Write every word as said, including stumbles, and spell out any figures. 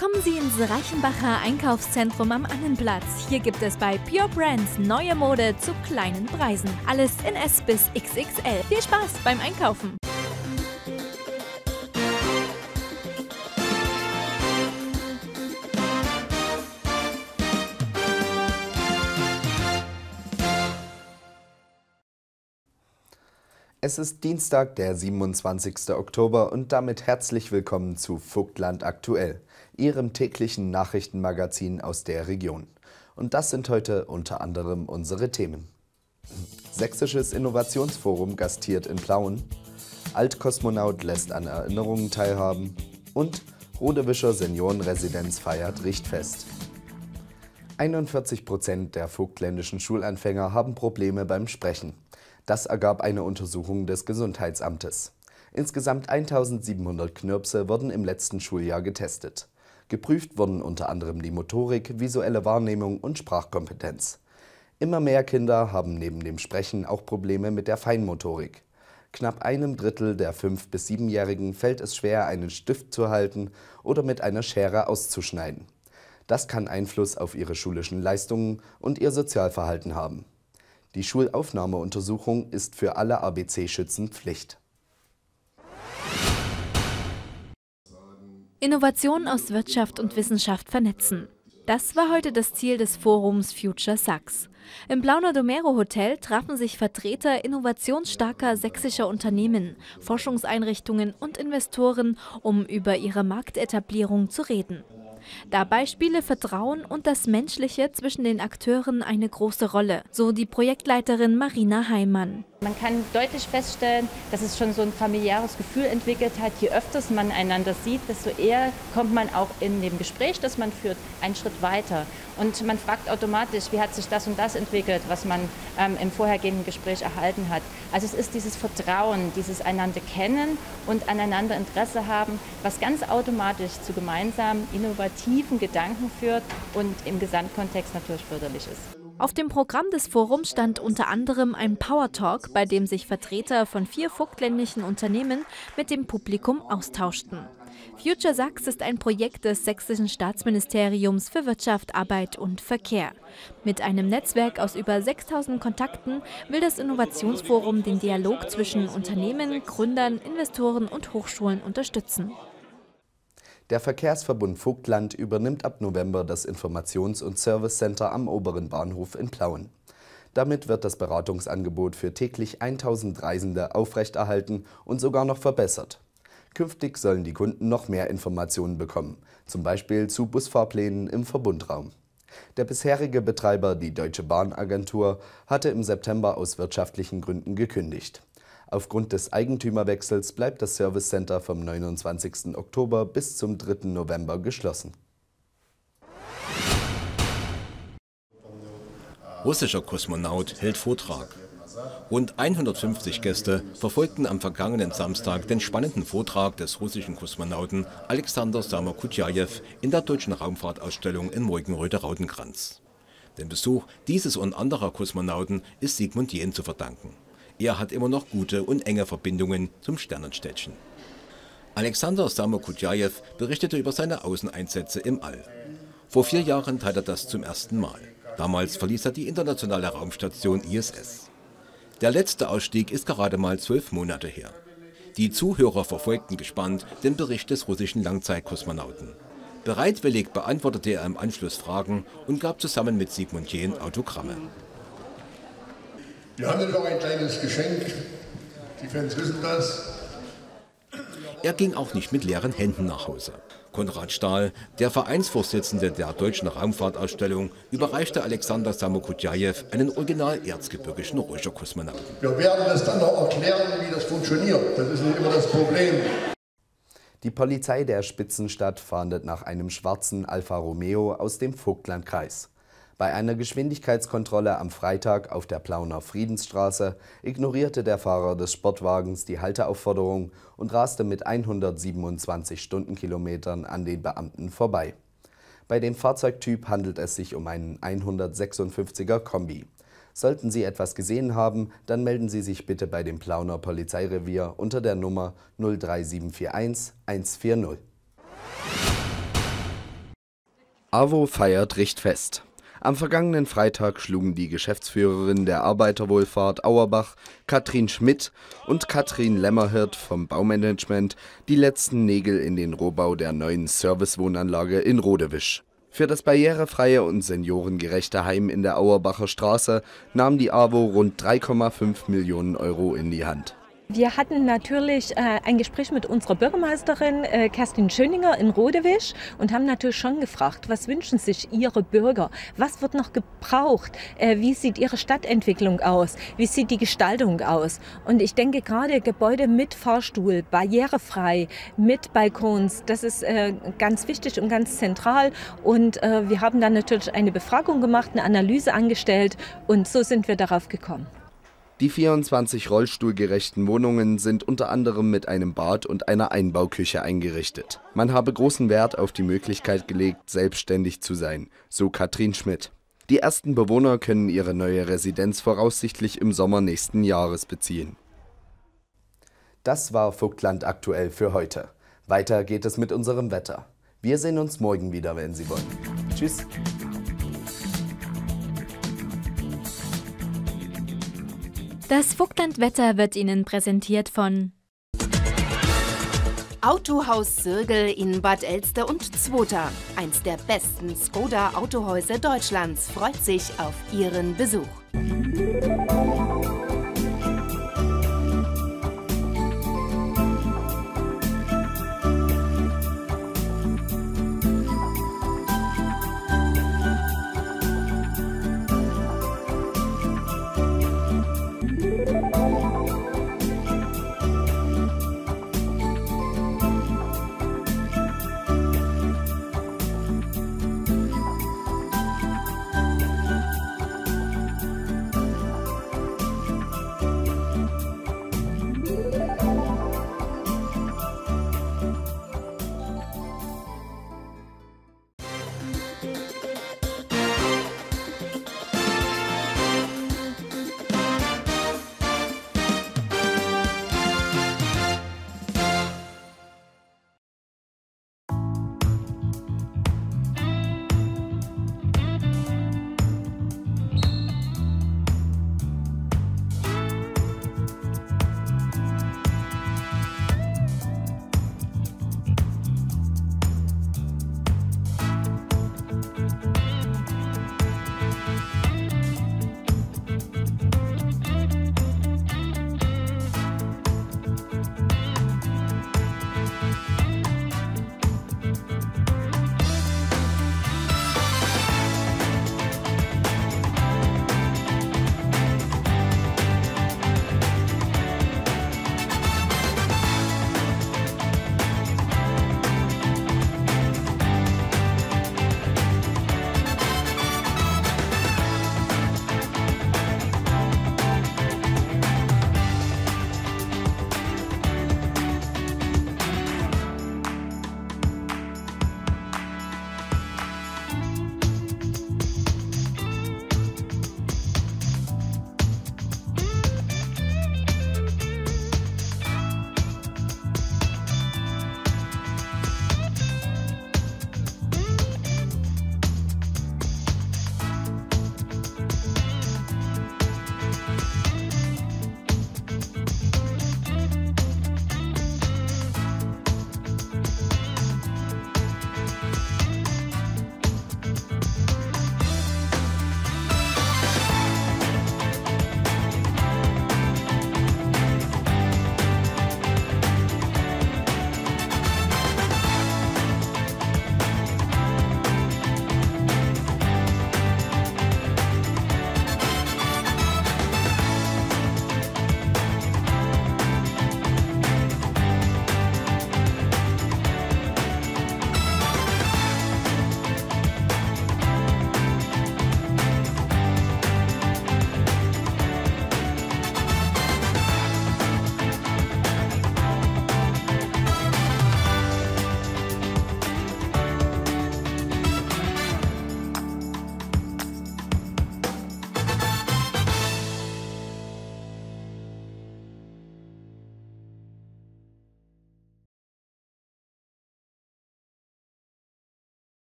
Kommen Sie ins Reichenbacher Einkaufszentrum am Annenplatz. Hier gibt es bei Pure Brands neue Mode zu kleinen Preisen. Alles in S bis X X L. Viel Spaß beim Einkaufen! Es ist Dienstag, der siebenundzwanzigste Oktober und damit herzlich willkommen zu Vogtland aktuell, Ihrem täglichen Nachrichtenmagazin aus der Region. Und das sind heute unter anderem unsere Themen. Sächsisches Innovationsforum gastiert in Plauen, Altkosmonaut lässt an Erinnerungen teilhaben und Rodewischer Seniorenresidenz feiert Richtfest. einundvierzig Prozent der vogtländischen Schulanfänger haben Probleme beim Sprechen. Das ergab eine Untersuchung des Gesundheitsamtes. Insgesamt eintausendsiebenhundert Knirpse wurden im letzten Schuljahr getestet. Geprüft wurden unter anderem die Motorik, visuelle Wahrnehmung und Sprachkompetenz. Immer mehr Kinder haben neben dem Sprechen auch Probleme mit der Feinmotorik. Knapp einem Drittel der fünf- bis siebenjährigen fällt es schwer, einen Stift zu halten oder mit einer Schere auszuschneiden. Das kann Einfluss auf ihre schulischen Leistungen und ihr Sozialverhalten haben. Die Schulaufnahmeuntersuchung ist für alle A B C-Schützen Pflicht. Innovationen aus Wirtschaft und Wissenschaft vernetzen. Das war heute das Ziel des Forums Future Sachs. Im Plauner Domero Hotel trafen sich Vertreter innovationsstarker sächsischer Unternehmen, Forschungseinrichtungen und Investoren, um über ihre Marktetablierung zu reden. Dabei spiele Vertrauen und das Menschliche zwischen den Akteuren eine große Rolle, so die Projektleiterin Marina Heimann. Man kann deutlich feststellen, dass es schon so ein familiäres Gefühl entwickelt hat. Je öfter man einander sieht, desto eher kommt man auch in dem Gespräch, das man führt, einen Schritt weiter. Und man fragt automatisch, wie hat sich das und das entwickelt, was man ähm, im vorhergehenden Gespräch erhalten hat. Also es ist dieses Vertrauen, dieses einander kennen und aneinander Interesse haben, was ganz automatisch zu gemeinsamen, innovativen Gedanken führt und im Gesamtkontext natürlich förderlich ist. Auf dem Programm des Forums stand unter anderem ein Power Talk, bei dem sich Vertreter von vier vogtländischen Unternehmen mit dem Publikum austauschten. Future Sachs ist ein Projekt des Sächsischen Staatsministeriums für Wirtschaft, Arbeit und Verkehr. Mit einem Netzwerk aus über sechstausend Kontakten will das Innovationsforum den Dialog zwischen Unternehmen, Gründern, Investoren und Hochschulen unterstützen. Der Verkehrsverbund Vogtland übernimmt ab November das Informations- und Servicecenter am Oberen Bahnhof in Plauen. Damit wird das Beratungsangebot für täglich tausend Reisende aufrechterhalten und sogar noch verbessert. Künftig sollen die Kunden noch mehr Informationen bekommen, zum Beispiel zu Busfahrplänen im Verbundraum. Der bisherige Betreiber, die Deutsche Bahnagentur, hatte im September aus wirtschaftlichen Gründen gekündigt. Aufgrund des Eigentümerwechsels bleibt das Servicecenter vom neunundzwanzigsten Oktober bis zum dritten November geschlossen. Russischer Kosmonaut hält Vortrag. Rund hundertfünfzig Gäste verfolgten am vergangenen Samstag den spannenden Vortrag des russischen Kosmonauten Alexander Samokutjajew in der Deutschen Raumfahrtausstellung in Morgenröder-Rautenkranz. Den Besuch dieses und anderer Kosmonauten ist Sigmund Jähn zu verdanken. Er hat immer noch gute und enge Verbindungen zum Sternenstädtchen. Alexander Samokutjajew berichtete über seine Außeneinsätze im All. Vor vier Jahren tat er das zum ersten Mal. Damals verließ er die internationale Raumstation I S S. Der letzte Ausstieg ist gerade mal zwölf Monate her. Die Zuhörer verfolgten gespannt den Bericht des russischen Langzeitkosmonauten. Bereitwillig beantwortete er im Anschluss Fragen und gab zusammen mit Sigmund Jähn Autogramme. Wir haben natürlich auch ein kleines Geschenk. Die Fans wissen das. Er ging auch nicht mit leeren Händen nach Hause. Konrad Stahl, der Vereinsvorsitzende der Deutschen Raumfahrtausstellung, überreichte Alexander Samokutjajew einen original erzgebirgischen Russischer-Kosmonauten. Wir werden das dann noch erklären, wie das funktioniert. Das ist nicht immer das Problem. Die Polizei der Spitzenstadt fahndet nach einem schwarzen Alfa Romeo aus dem Vogtlandkreis. Bei einer Geschwindigkeitskontrolle am Freitag auf der Plauner Friedensstraße ignorierte der Fahrer des Sportwagens die Halteaufforderung und raste mit hundertsiebenundzwanzig Stundenkilometern an den Beamten vorbei. Bei dem Fahrzeugtyp handelt es sich um einen hundertsechsundfünfziger Kombi. Sollten Sie etwas gesehen haben, dann melden Sie sich bitte bei dem Plauner Polizeirevier unter der Nummer null drei sieben vier eins eins vier null. AWO feiert Richtfest. Am vergangenen Freitag schlugen die Geschäftsführerin der Arbeiterwohlfahrt Auerbach, Katrin Schmidt, und Katrin Lämmerhirt vom Baumanagement die letzten Nägel in den Rohbau der neuen Servicewohnanlage in Rodewisch. Für das barrierefreie und seniorengerechte Heim in der Auerbacher Straße nahm die AWO rund drei Komma fünf Millionen Euro in die Hand. Wir hatten natürlich äh, ein Gespräch mit unserer Bürgermeisterin äh, Kerstin Schöninger in Rodewisch und haben natürlich schon gefragt, was wünschen sich Ihre Bürger? Was wird noch gebraucht? Äh, wie sieht Ihre Stadtentwicklung aus? Wie sieht die Gestaltung aus? Und ich denke gerade Gebäude mit Fahrstuhl, barrierefrei, mit Balkons, das ist äh, ganz wichtig und ganz zentral. Und äh, wir haben dann natürlich eine Befragung gemacht, eine Analyse angestellt und so sind wir darauf gekommen. Die vierundzwanzig rollstuhlgerechten Wohnungen sind unter anderem mit einem Bad und einer Einbauküche eingerichtet. Man habe großen Wert auf die Möglichkeit gelegt, selbstständig zu sein, so Katrin Schmidt. Die ersten Bewohner können ihre neue Residenz voraussichtlich im Sommer nächsten Jahres beziehen. Das war Vogtland aktuell für heute. Weiter geht es mit unserem Wetter. Wir sehen uns morgen wieder, wenn Sie wollen. Tschüss. Das Vogtland-Wetter wird Ihnen präsentiert von Autohaus Sirgel in Bad Elster und Zwota. Eins der besten Skoda-Autohäuser Deutschlands freut sich auf Ihren Besuch.